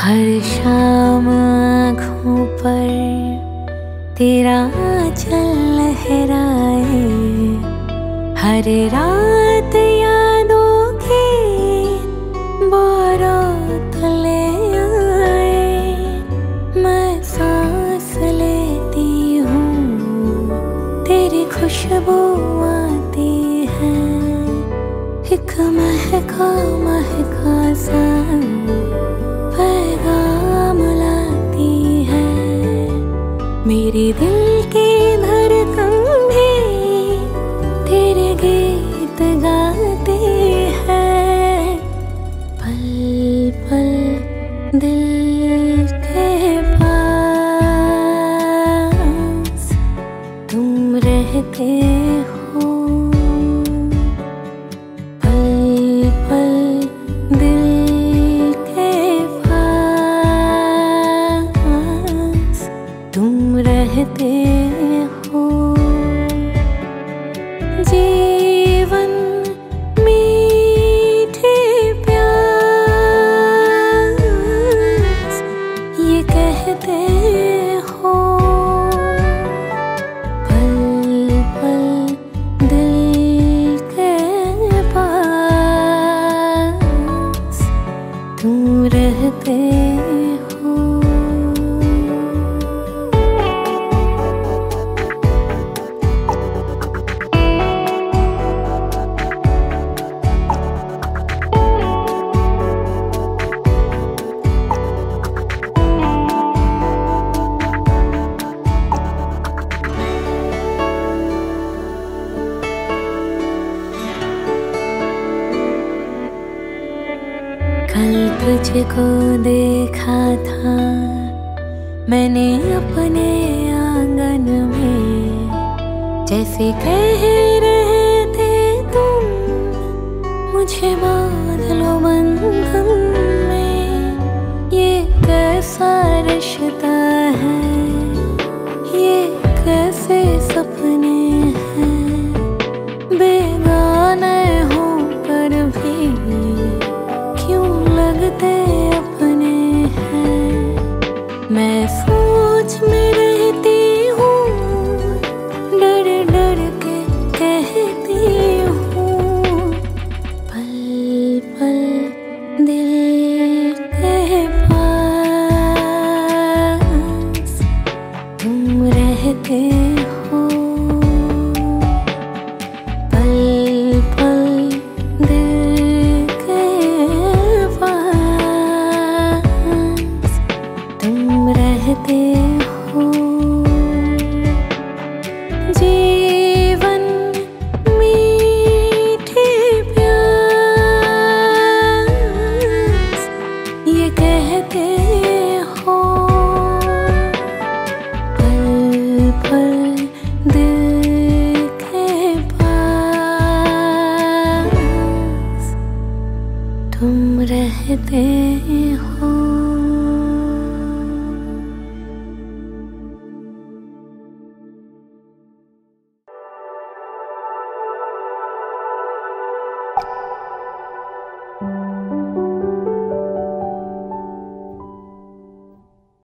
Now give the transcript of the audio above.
हर शाम आँखों पर तेरा आंचल लहराए, हर रात यादों की बारात ले आए। मैं सांस लेती हूँ, तेरी खुशबू आती है, एक महका महका सा पैगाम लाती है। मेरे दिल की धड़कन भी तेरे गीत गाते हैं। पल पल दिल के पास तुम रहते हो, पल पल दिल के पास तुम रहते हो। जीवन मीठे प्यास ये कहते हो, पल पल दिल के पास तुम रहते हो। कल तुझको देखा था मैंने अपने आंगन में, जैसे कह रहे थे तुम मुझे बांध लो बंधन में। ये कैसा रिश्ता है, ये कैसे सपने हैं, बेगाने होकर भी लगते अपने हैं। मैं सोच में रहती हूँ, डर डर के कहती हूँ, पल पल दिल के पास तुम रहते हो, पल पल दिल के तुम रहते हो। जीवन मीठे प्यास ये कहते हो, पल पल दिल के पास तुम रहते हो।